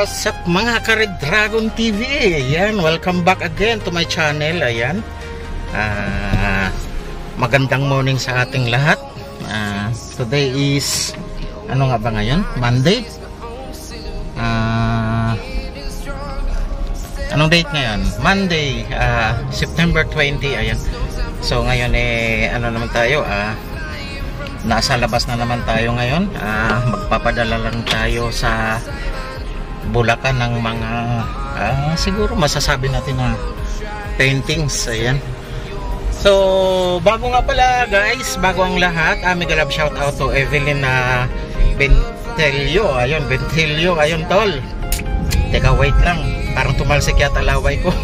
What's up mga ka-Red Dragon TV? Ayan, welcome back again to my channel. Ayan, magandang morning sa ating lahat. Today is, ano nga ba ngayon? Monday? Anong date ngayon? Monday, September 20. Ayan. So ngayon ano naman tayo? Nasa labas na naman tayo ngayon. Magpapadala lang tayo sa Bulacan ng mga siguro masasabi natin na paintings. Ayan. So bago nga pala guys, bago ang lahat, mega love shout out to Evelyn Bentelio. Ayun, Bentelio, ayun tol. Teka, wait lang, parang tumalsik yata laway ko.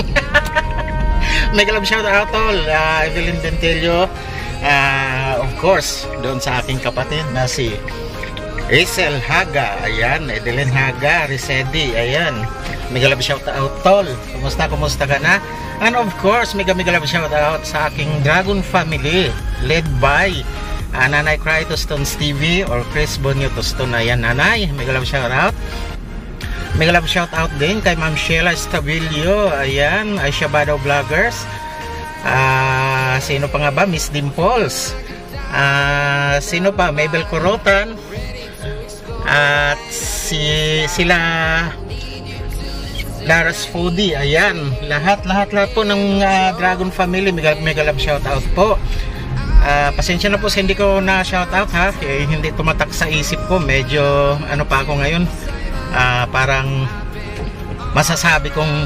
Mega love shout out tol, Evelyn Bentelio. Of course, doon sa aking kapatid na si Hazel Haga, ayan, Edelyn Haga, Risedi, ayan. Mega love shout out tol. Kumusta ka na? And of course, mega love shout out sa aking Dragon family led by Nanay Cry Tostones TV or Chris Bonio Toston. Ayan, Nanay, mega love shout out. Mega love shout out din kay Ma'am Sheila Estabilio, ayan, Aisha Badaw Vloggers. Sino pa nga ba? Miss Dimples. Sino pa? Mabel Corotan. At sila Laras Foodie, ayan, lahat po ng Dragon family, mega love shout out po. Pasensya na po sa hindi ko na shout out ha, hindi tumatak sa isip ko, medyo ano pa ako ngayon, parang masasabi kong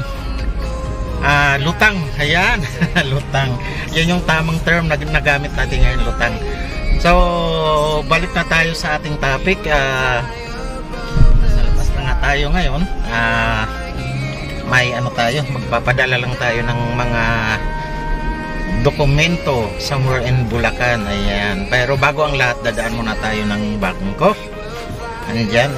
lutang, ayan. Lutang, yan yung tamang term na nagamit natin ngayon, lutang. So balik na tayo sa ating topic. Nasa labas na nga tayo ngayon. May ano tayo, magpapadala lang tayo ng mga dokumento somewhere in Bulacan. Ayan. Pero bago ang lahat, dadaan muna tayo ng bangko. Andyan.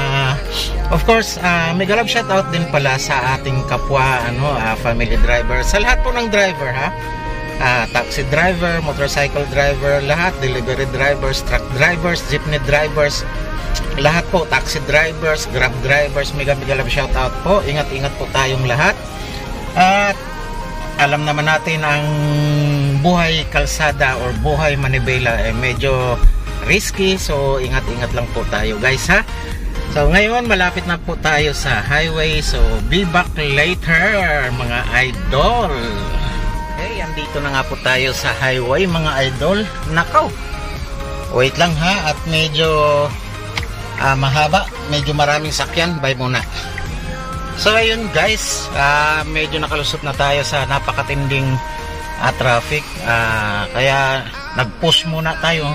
Of course, mega love shout out din pala sa ating kapwa family driver. Sa lahat po ng driver ha. Taxi driver, motorcycle driver, lahat, delivery drivers, truck drivers, jeepney drivers, lahat po, taxi drivers, grab drivers, mega love shout out po. Ingat po tayong lahat. At alam naman natin ang buhay kalsada or buhay manibela medyo risky, so ingat lang po tayo guys ha. So ngayon malapit na po tayo sa highway, so be back later mga idol. Okay, andito na nga po tayo sa highway mga idol. Nakaw, wait lang ha, at medyo mahaba, medyo maraming sakyan, bye muna. So ayun guys, medyo nakalusot na tayo sa napakatinding traffic, kaya nag-push muna tayo.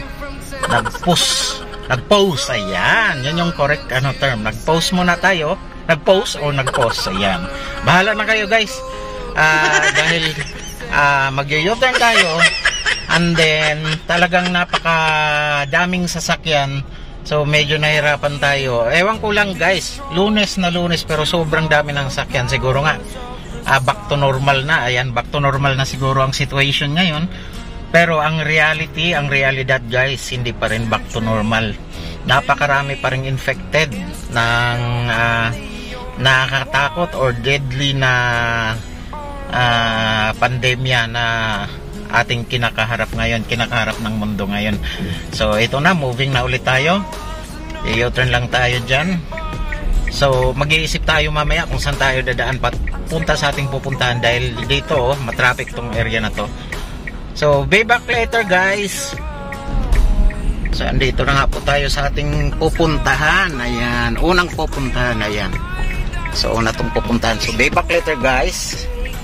Nag-pause, ayan, yan yung correct term, nag-pause muna tayo. Nag-pause or nag-pause, ayan, bahala na kayo guys. Dahil mag-u-turn tayo, and then talagang napakadaming sasakyan, so medyo nahirapan tayo. Ewan ko lang guys, lunes pero sobrang dami ng sasakyan. Siguro nga back to normal na, ayan, back to normal na siguro ang situation ngayon. Pero ang realidad guys, hindi pa rin back to normal. Napakarami pa rin infected ng nakakatakot or deadly na pandemya na ating kinakaharap ng mundo ngayon. So ito na, moving na ulit tayo. I-turn lang tayo dyan. So mag-iisip tayo mamaya kung saan tayo dadaan punta sa ating pupuntahan, dahil dito matraffic tong area na to. So be back later guys. So andito na nga po tayo sa ating pupuntahan. Ayan, unang pupuntahan, ayan. So una tong pupuntahan. So be back later guys.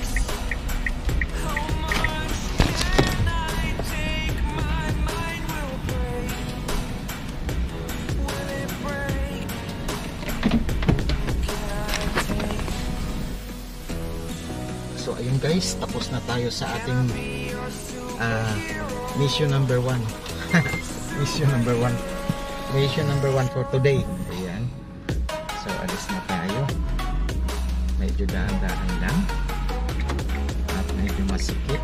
So ayun guys, tapos na tayo sa ating mission number 1. Mission number 1 for today. Ayan. So alis na tayo. Medyo dahan-dahan lang at medyo masikip.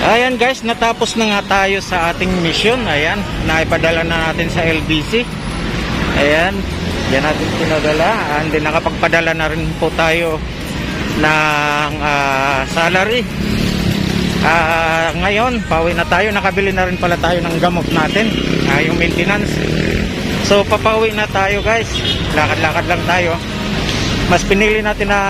Ayan guys, natapos na nga tayo sa ating mission. Ayan, naipadala na natin sa LBC. Ayan, yan natin pinadala. And then nakapagpadala na rin po tayo ng salary. Ngayon, pauwi na tayo. Nakabili na rin pala tayo ng gamot natin, yung maintenance. So papauwi na tayo guys. Lakad-lakad lang tayo. Mas pinili natin na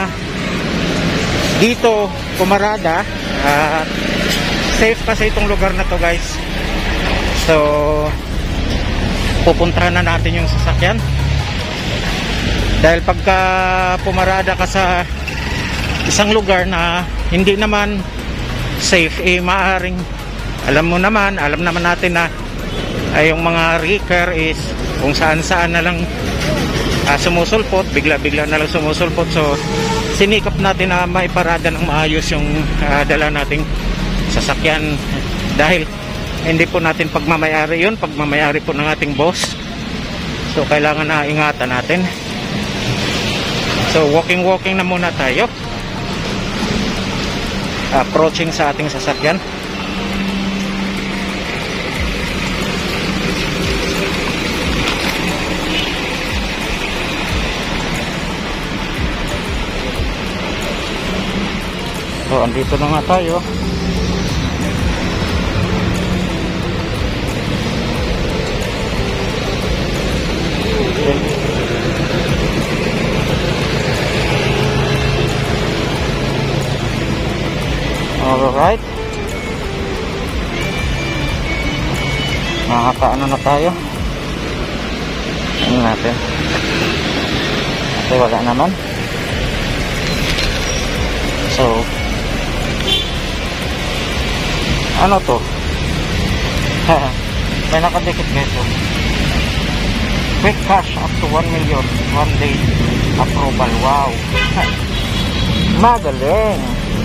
dito Pumarada. Safe kasi itong lugar na to guys. So pupuntahan na natin yung sasakyan. Dahil pagka pumarada ka sa isang lugar na hindi naman safe, maaring alam naman natin na yung mga wrecker is kung saan na lang sumusulpot, bigla na lang sumusulpot. So sinikap natin na maiparada ng maayos yung dala nating sasakyan, dahil hindi po natin pagmamayari yun, pagmamayari po ng ating boss. So kailangan na ingatan natin. So walking na muna tayo, approaching sa ating sasakyan. So andito na nga tayo. Alright, makakaano na tayo. Ano natin? Kasi wala naman. So ano to? May nakadikit nito. Quick cash up to 1 million 1 day approval. Wow. Magaling.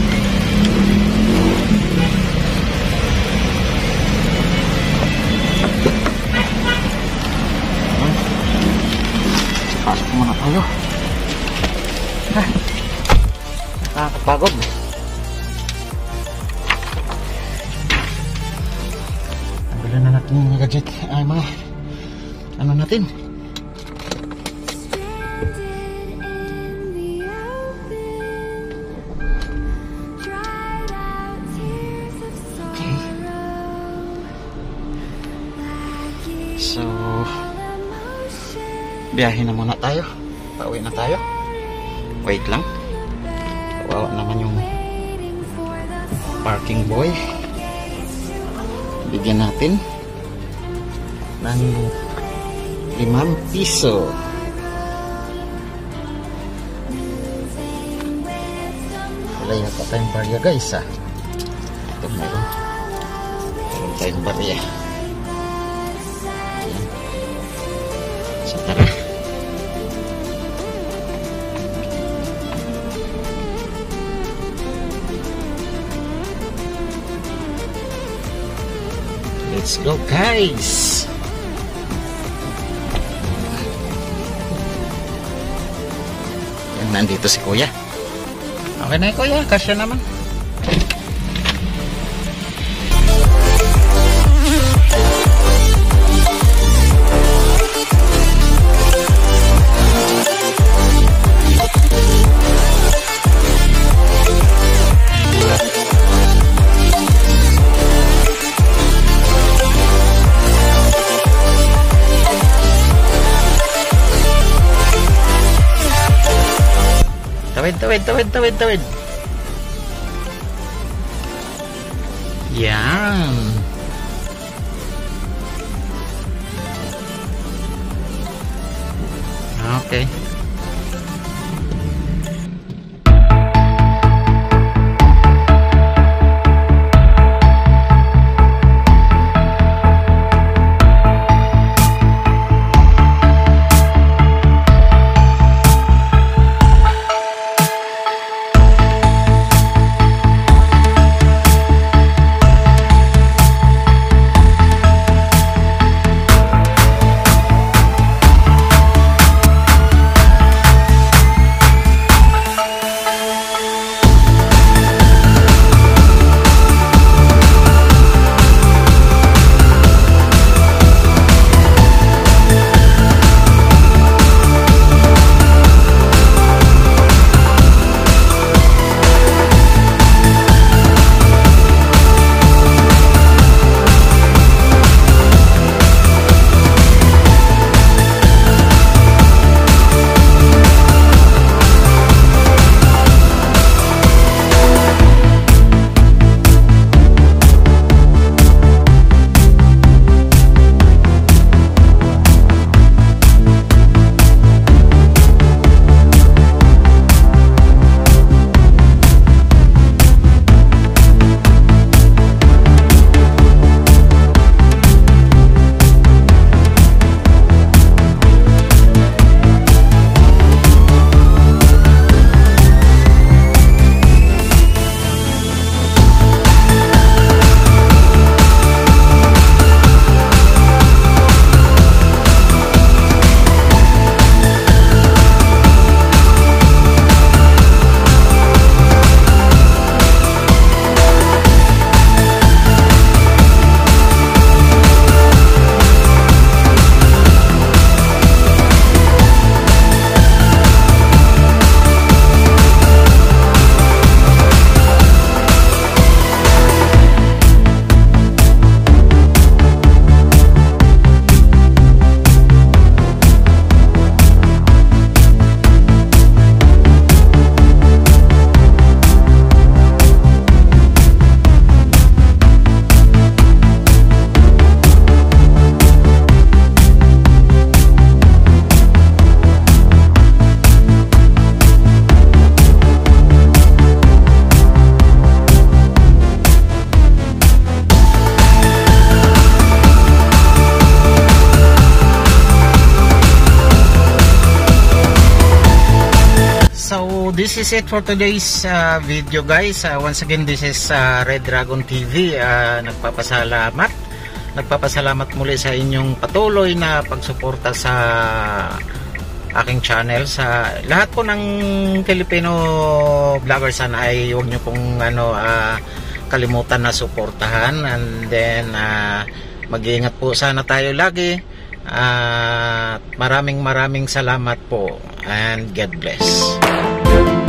Pasok muna tayo. Nakakapagod. Tanggalin na natin yung mga gadget. Mga ano natin. Okay. So biyahe na muna tayo. Pauwi na tayo. Wait lang. Kawawa naman yung parking boy. Bigyan natin ng 5 piso. Wala yata tayong barya guys Ito meron tayong barya. Ayan. So tara. Let's go guys. Yan, nandito si kuya. Okay na kuya, kasya naman. Tawid. Yan. Okay. this is it for today's video, guys. Once again, this is Red Dragon TV. Nagpapasalamat muli sa inyong patuloy na pagsuporta sa aking channel. Sa lahat po ng Filipino vloggers, ay huwag nyo pong kalimutan na suportahan, and then mag-iingat po sana tayo lagi. Maraming salamat po, and God bless.